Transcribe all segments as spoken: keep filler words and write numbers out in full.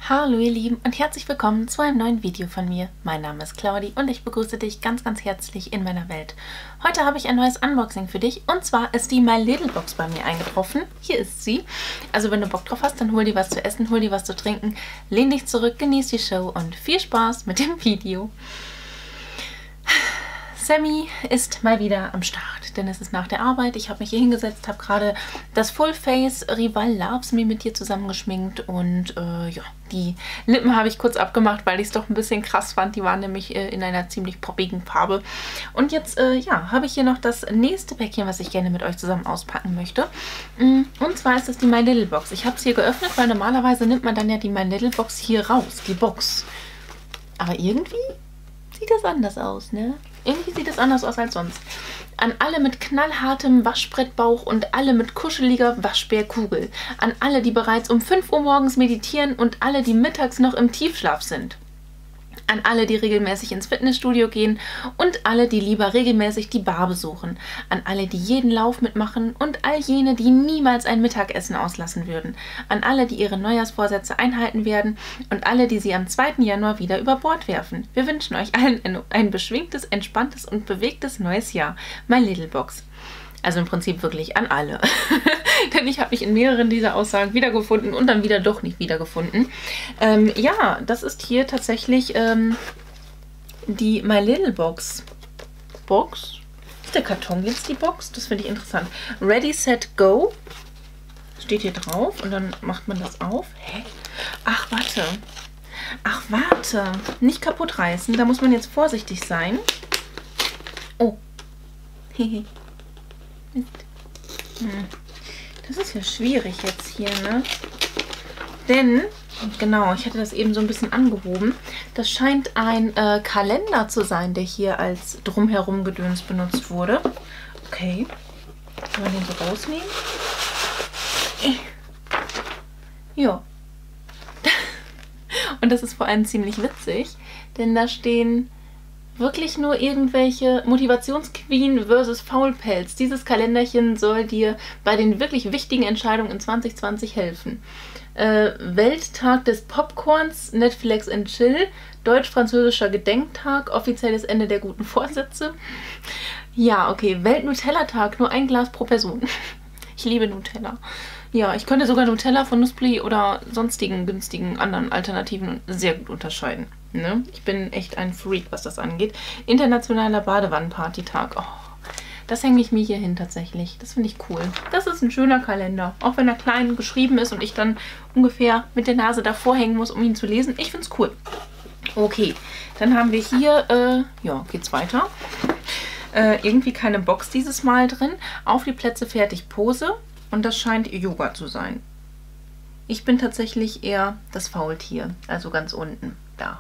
Hallo ihr Lieben und herzlich willkommen zu einem neuen Video von mir. Mein Name ist Claudi und ich begrüße dich ganz ganz herzlich in meiner Welt. Heute habe ich ein neues Unboxing für dich und zwar ist die My Little Box bei mir eingetroffen. Hier ist sie. Also wenn du Bock drauf hast, dann hol dir was zu essen, hol dir was zu trinken, lehn dich zurück, genieß die Show und viel Spaß mit dem Video. Sammy ist mal wieder am Start, denn es ist nach der Arbeit. Ich habe mich hier hingesetzt, habe gerade das Full Face Rival Loves Me mit dir zusammengeschminkt und äh, ja, die Lippen habe ich kurz abgemacht, weil ich es doch ein bisschen krass fand. Die waren nämlich äh, in einer ziemlich poppigen Farbe. Und jetzt, äh, ja, habe ich hier noch das nächste Päckchen, was ich gerne mit euch zusammen auspacken möchte. Und zwar ist es die My Little Box. Ich habe es hier geöffnet, weil normalerweise nimmt man dann ja die My Little Box hier raus, die Box. Aber irgendwie sieht das anders aus, ne? Irgendwie sieht es anders aus als sonst. An alle mit knallhartem Waschbrettbauch und alle mit kuscheliger Waschbärkugel. An alle, die bereits um fünf Uhr morgens meditieren und alle, die mittags noch im Tiefschlaf sind. An alle, die regelmäßig ins Fitnessstudio gehen und alle, die lieber regelmäßig die Bar besuchen. An alle, die jeden Lauf mitmachen und all jene, die niemals ein Mittagessen auslassen würden. An alle, die ihre Neujahrsvorsätze einhalten werden und alle, die sie am zweiten Januar wieder über Bord werfen. Wir wünschen euch allen ein, ein beschwingtes, entspanntes und bewegtes neues Jahr. My Little Box. Also im Prinzip wirklich an alle. Denn ich habe mich in mehreren dieser Aussagen wiedergefunden und dann wieder doch nicht wiedergefunden. Ähm, ja, das ist hier tatsächlich ähm, die My Little Box. Box? Ist der Karton jetzt die Box? Das finde ich interessant. Ready, Set, Go. Steht hier drauf und dann macht man das auf. Hä? Ach, warte. Ach, warte. Nicht kaputt reißen. Da muss man jetzt vorsichtig sein. Oh. Hehe. Das ist ja schwierig jetzt hier, ne? Denn, genau, ich hatte das eben so ein bisschen angehoben, das scheint ein äh, Kalender zu sein, der hier als drumherum Gedöns benutzt wurde. Okay. Kann man den so rausnehmen? Ja. Und das ist vor allem ziemlich witzig, denn da stehen wirklich nur irgendwelche Motivationsqueen versus Faulpelz. Dieses Kalenderchen soll dir bei den wirklich wichtigen Entscheidungen in zwanzig zwanzig helfen. Äh, Welttag des Popcorns, Netflix and Chill, deutsch-französischer Gedenktag, offizielles Ende der guten Vorsätze. Ja, okay, Welt-Nutella-Tag, nur ein Glas pro Person. Ich liebe Nutella. Ja, ich könnte sogar Nutella von Nussbli oder sonstigen günstigen anderen Alternativen sehr gut unterscheiden. Ne? Ich bin echt ein Freak, was das angeht. Internationaler Badewannenparty-Tag. Oh, das hänge ich mir hier hin tatsächlich. Das finde ich cool. Das ist ein schöner Kalender. Auch wenn er klein geschrieben ist und ich dann ungefähr mit der Nase davor hängen muss, um ihn zu lesen. Ich finde es cool. Okay, dann haben wir hier, äh, ja, geht's weiter. Äh, irgendwie keine Box dieses Mal drin. Auf die Plätze, fertig, Pose. Und das scheint Yoga zu sein. Ich bin tatsächlich eher das Faultier. Also ganz unten. Da.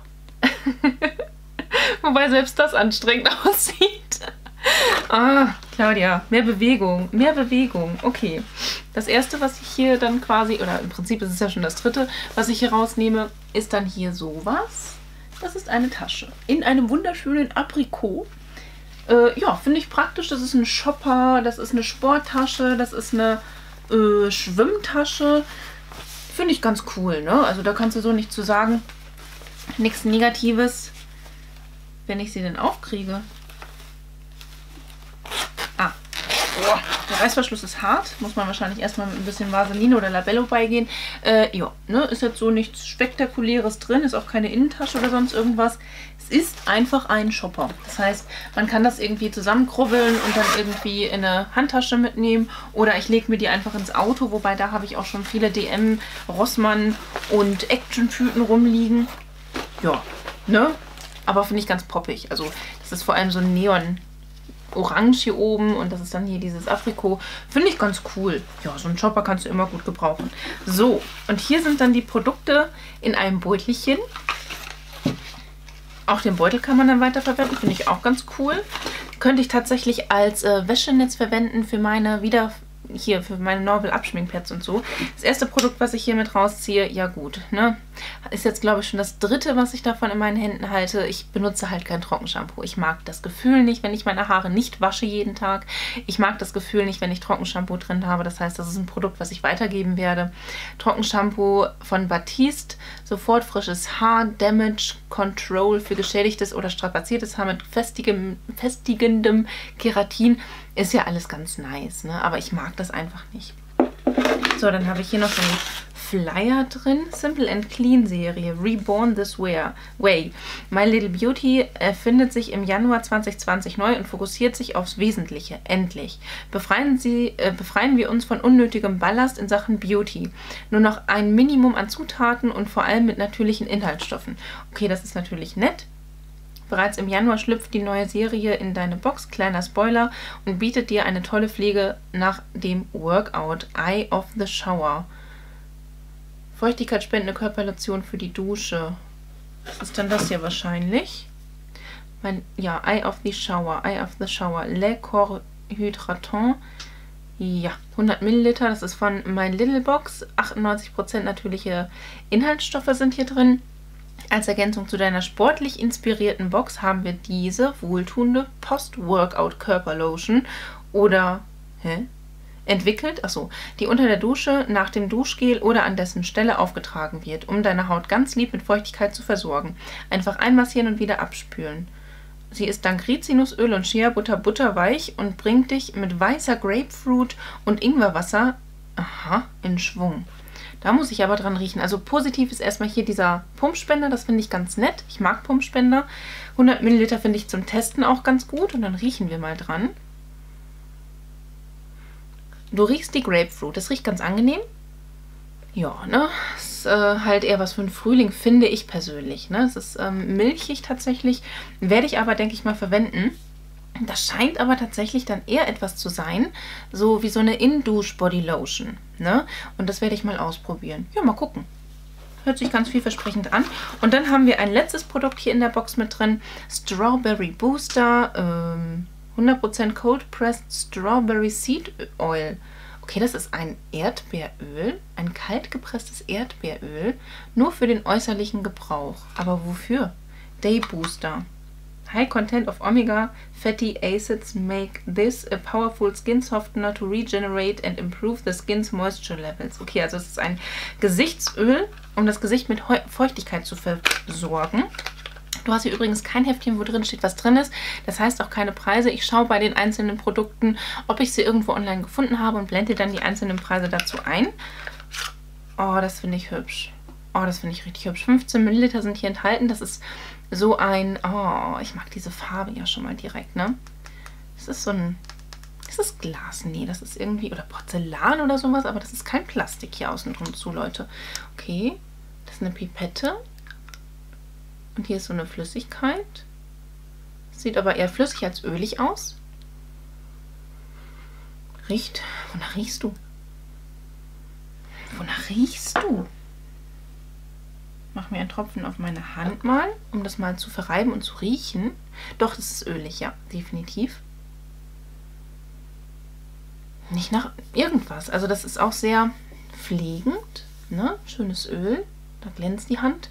Wobei selbst das anstrengend aussieht. Ah, Claudia, mehr Bewegung, mehr Bewegung. Okay. Das erste, was ich hier dann quasi, oder im Prinzip ist es ja schon das dritte, was ich hier rausnehme, ist dann hier sowas. Das ist eine Tasche. In einem wunderschönen Aprikot. Äh, ja, finde ich praktisch. Das ist ein Shopper, das ist eine Sporttasche, das ist eine äh, Schwimmtasche. Finde ich ganz cool, ne? Also da kannst du so nichts zu sagen. Nichts Negatives, wenn ich sie denn aufkriege. Ah, oh, der Reißverschluss ist hart. Muss man wahrscheinlich erstmal mit ein bisschen Vaseline oder Labello beigehen. Äh, ja, ne, ist jetzt so nichts Spektakuläres drin. Ist auch keine Innentasche oder sonst irgendwas. Es ist einfach ein Shopper. Das heißt, man kann das irgendwie zusammenkrubbeln und dann irgendwie in eine Handtasche mitnehmen. Oder ich lege mir die einfach ins Auto. Wobei, da habe ich auch schon viele D M, Rossmann und Action-Tüten rumliegen. Ja, ne? Aber finde ich ganz poppig. Also das ist vor allem so ein Neon-Orange hier oben und das ist dann hier dieses Aprikot. Finde ich ganz cool. Ja, so einen Chopper kannst du immer gut gebrauchen. So, und hier sind dann die Produkte in einem Beutelchen. Auch den Beutel kann man dann weiterverwenden. Finde ich auch ganz cool. Könnte ich tatsächlich als äh, Wäschenetz verwenden für meine wieder hier für meine Norvel Abschminkpads und so. Das erste Produkt, was ich hier mit rausziehe, ja gut, ne? Ist jetzt, glaube ich, schon das dritte, was ich davon in meinen Händen halte. Ich benutze halt kein Trockenshampoo. Ich mag das Gefühl nicht, wenn ich meine Haare nicht wasche jeden Tag. Ich mag das Gefühl nicht, wenn ich Trockenshampoo drin habe. Das heißt, das ist ein Produkt, was ich weitergeben werde. Trockenshampoo von Batiste, sofort frisches Haar, Damage Control für geschädigtes oder strapaziertes Haar mit festigem, festigendem Keratin. Ist ja alles ganz nice, ne? Aber ich mag das einfach nicht. So, dann habe ich hier noch so einen Flyer drin. Simple and Clean Serie. Reborn This Way. My Little Beauty erfindet sich im Januar zwanzig zwanzig neu und fokussiert sich aufs Wesentliche. Endlich. Befreien, Sie, äh, befreien wir uns von unnötigem Ballast in Sachen Beauty. Nur noch ein Minimum an Zutaten und vor allem mit natürlichen Inhaltsstoffen. Okay, das ist natürlich nett. Bereits im Januar schlüpft die neue Serie in deine Box, kleiner Spoiler, und bietet dir eine tolle Pflege nach dem Workout. Eye of the Shower. Feuchtigkeitsspendende Körperlotion für die Dusche. Was ist denn das hier wahrscheinlich? Mein, ja, Eye of the Shower. Eye of the Shower. Le Corps Hydratant. Ja, hundert Milliliter. Das ist von My Little Box. achtundneunzig Prozent natürliche Inhaltsstoffe sind hier drin. Als Ergänzung zu deiner sportlich inspirierten Box haben wir diese wohltuende Post-Workout-Körperlotion oder hä? entwickelt, achso, die unter der Dusche, nach dem Duschgel oder an dessen Stelle aufgetragen wird, um deine Haut ganz lieb mit Feuchtigkeit zu versorgen. Einfach einmassieren und wieder abspülen. Sie ist dank Rizinusöl und Shea-Butter butterweich und bringt dich mit weißer Grapefruit und Ingwerwasser aha, in Schwung. Da muss ich aber dran riechen. Also positiv ist erstmal hier dieser Pumpspender. Das finde ich ganz nett. Ich mag Pumpspender. hundert Milliliter finde ich zum Testen auch ganz gut. Und dann riechen wir mal dran. Du riechst die Grapefruit. Das riecht ganz angenehm. Ja, ne? Ist äh, halt eher was für den Frühling, finde ich persönlich. Ne? Es ist ähm, milchig tatsächlich. Werde ich aber, denke ich mal, verwenden. Das scheint aber tatsächlich dann eher etwas zu sein, so wie so eine In-Dusch-Body-Lotion. Ne? Und das werde ich mal ausprobieren. Ja, mal gucken. Hört sich ganz vielversprechend an. Und dann haben wir ein letztes Produkt hier in der Box mit drin. Strawberry Booster. Ähm, hundert Prozent Cold Pressed Strawberry Seed Oil. Okay, das ist ein Erdbeeröl. Ein kalt gepresstes Erdbeeröl. Nur für den äußerlichen Gebrauch. Aber wofür? Day Booster. High content of omega fatty acids make this a powerful skin softener to regenerate and improve the skin's moisture levels. Okay, also es ist ein Gesichtsöl, um das Gesicht mit Feuchtigkeit zu versorgen. Du hast hier übrigens kein Heftchen, wo drin steht, was drin ist. Das heißt auch keine Preise. Ich schaue bei den einzelnen Produkten, ob ich sie irgendwo online gefunden habe und blende dann die einzelnen Preise dazu ein. Oh, das finde ich hübsch. Oh, das finde ich richtig hübsch. fünfzehn Milliliter sind hier enthalten. Das ist so ein... Oh, ich mag diese Farbe ja schon mal direkt, ne? Das ist so ein... Ist das Glas? Nee, das ist irgendwie... Oder Porzellan oder sowas, aber das ist kein Plastik hier außen drum zu, Leute. Okay, das ist eine Pipette. Und hier ist so eine Flüssigkeit. Sieht aber eher flüssig als ölig aus. Riecht... Wonach riechst du? Wonach riechst du? Mache mir einen Tropfen auf meine Hand mal, um das mal zu verreiben und zu riechen. Doch, das ist ölig, ja, definitiv. Nicht nach irgendwas. Also das ist auch sehr pflegend, ne? Schönes Öl. Da glänzt die Hand.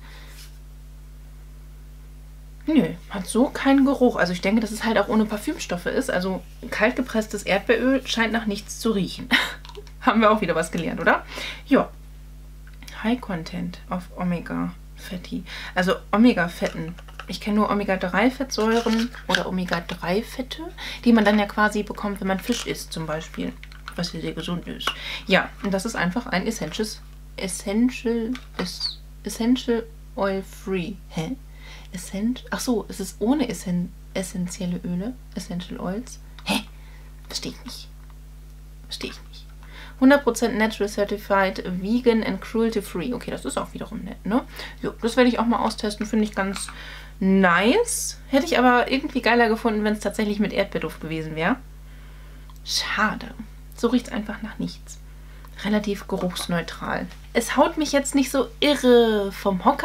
Nö, hat so keinen Geruch. Also ich denke, dass es halt auch ohne Parfümstoffe ist. Also kalt gepresstes Erdbeeröl scheint nach nichts zu riechen. Haben wir auch wieder was gelernt, oder? Ja. High Content of Omega Fatty. Also Omega-Fetten. Ich kenne nur Omega drei Fettsäuren oder Omega drei Fette, die man dann ja quasi bekommt, wenn man Fisch isst zum Beispiel. Was sehr gesund ist. Ja, und das ist einfach ein Essentials, Essential, Essential Oil Free. Hä? Essential, ach so, es ist ohne Essen, essentielle Öle, Essential Oils. Hä? Verstehe ich nicht. Verstehe ich nicht. hundert Prozent Natural Certified, Vegan and Cruelty Free. Okay, das ist auch wiederum nett, ne? Jo, das werde ich auch mal austesten. Finde ich ganz nice. Hätte ich aber irgendwie geiler gefunden, wenn es tatsächlich mit Erdbeerduft gewesen wäre. Schade. So riecht es einfach nach nichts. Relativ geruchsneutral. Es haut mich jetzt nicht so irre vom Hocker,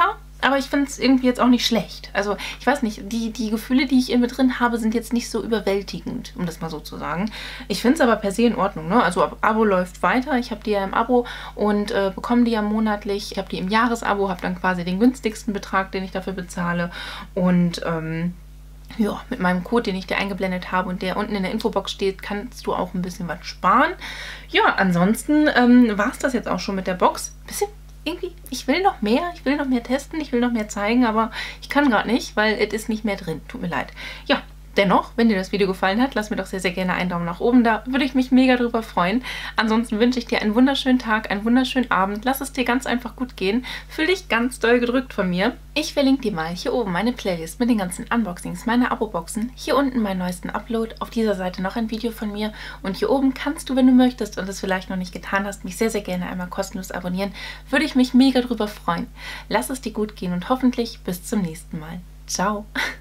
aber ich finde es irgendwie jetzt auch nicht schlecht. Also ich weiß nicht, die, die Gefühle, die ich in mir drin habe, sind jetzt nicht so überwältigend, um das mal so zu sagen. Ich finde es aber per se in Ordnung, ne? Also Abo läuft weiter. Ich habe die ja im Abo und äh, bekomme die ja monatlich. Ich habe die im Jahresabo, habe dann quasi den günstigsten Betrag, den ich dafür bezahle. Und ähm, ja, mit meinem Code, den ich dir eingeblendet habe und der unten in der Infobox steht, kannst du auch ein bisschen was sparen. Ja, ansonsten ähm, war es das jetzt auch schon mit der Box. Bisschen irgendwie, ich will noch mehr, ich will noch mehr testen, ich will noch mehr zeigen, aber ich kann gerade nicht, weil es ist nicht mehr drin. Tut mir leid. Ja, dennoch, wenn dir das Video gefallen hat, lass mir doch sehr, sehr gerne einen Daumen nach oben da. Würde ich mich mega drüber freuen. Ansonsten wünsche ich dir einen wunderschönen Tag, einen wunderschönen Abend. Lass es dir ganz einfach gut gehen. Fühl dich ganz doll gedrückt von mir. Ich verlinke dir mal hier oben meine Playlist mit den ganzen Unboxings, meine Abo-Boxen. Hier unten meinen neuesten Upload. Auf dieser Seite noch ein Video von mir. Und hier oben kannst du, wenn du möchtest und es vielleicht noch nicht getan hast, mich sehr, sehr gerne einmal kostenlos abonnieren. Würde ich mich mega drüber freuen. Lass es dir gut gehen und hoffentlich bis zum nächsten Mal. Ciao!